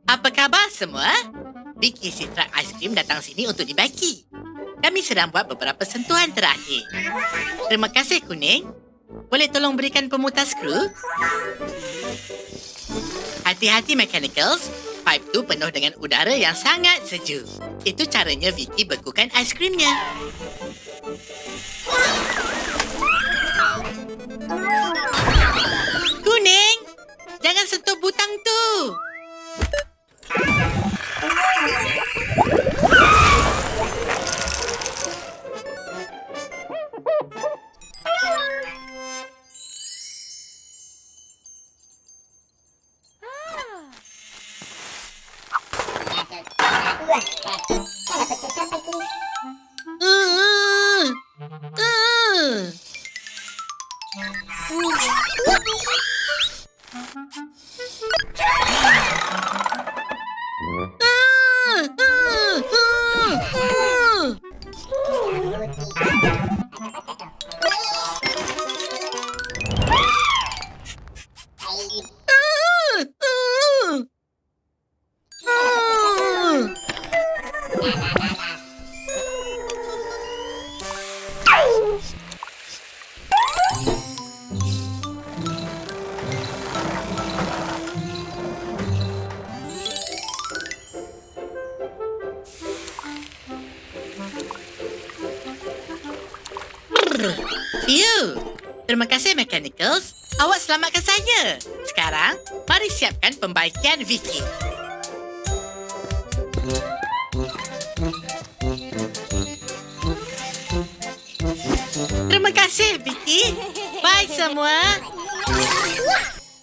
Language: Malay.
Apa khabar semua? Vicky si Trak Aiskrim datang sini untuk dibaiki. Kami sedang buat beberapa sentuhan terakhir. Terima kasih, Kuning. Boleh tolong berikan pemutar skru? Hati-hati, Mechanicals. Pipe tu penuh dengan udara yang sangat sejuk. Itu caranya Vicky bekukan aiskrimnya. Kuning, jangan sentuh butang tu. Terima kasih, Mechanicals. Awak selamatkan saya. Sekarang, mari siapkan pembaikan Vicky. Terima kasih, Vicky. Bye semua.